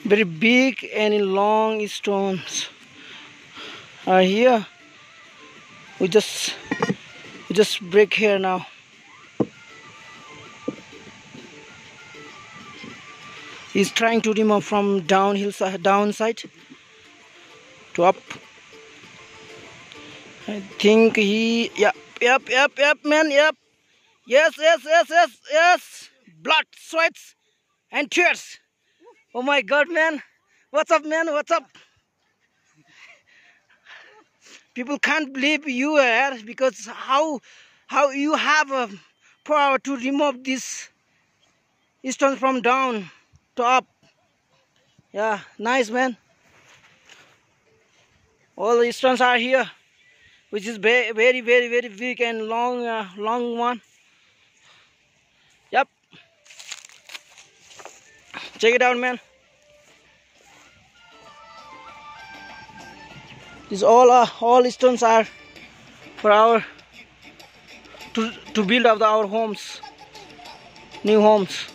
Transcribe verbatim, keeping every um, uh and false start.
Very big and long stones are here. We just we just break here now. He's trying to remove from downhill side, downside to up. I think he, yep, yep, yep, yep, man, yep. Yes, yes, yes, yes, yes. Blood, sweats, and tears. Oh my God, man. What's up, man? What's up? People can't believe you here because how how you have a power to remove this stones from down to up. Yeah, nice, man. All the stones are here, which is very, very, very, very big and long, uh, long one. Yep. Check it out, man. These all uh, all stones are for our to to build up our homes, new homes.